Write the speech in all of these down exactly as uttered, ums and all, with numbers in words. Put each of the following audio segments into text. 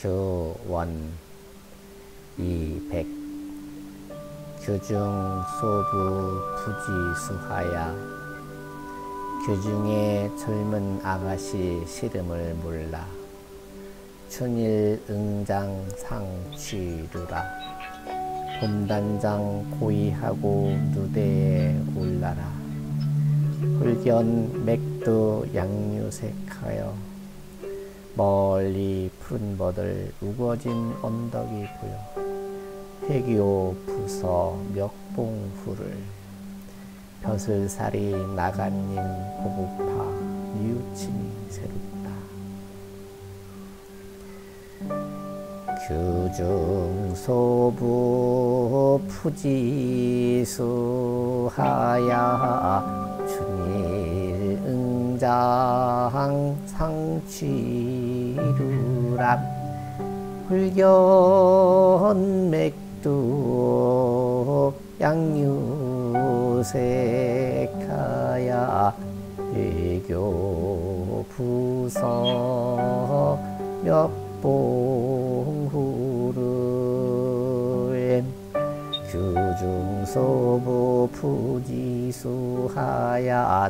교원 이백 교중 소부 부지수하야 교중의 젊은 아가씨 시름을 몰라 춘일 응장 상취루라 봄단장 고이하고 누대에 올라라 홀견 맥두 양유색하여 멀리 푸른 버들 우거진 언덕이 보여 해교 부서 멱봉후를 벼슬살이 나간님 보고파 뉘우침이 새롭다. 규중소부 푸지수하야 춘일 응장 상취루람 홀견 맥두 양유색하야 외교 부서 멱봉후를 규중소부 푸지수하야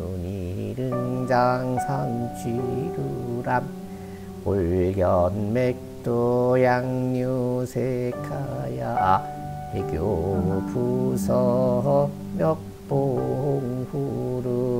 춘일응장 상취루람 홀견 맥두 양유색하야 해교 부서 멱봉후를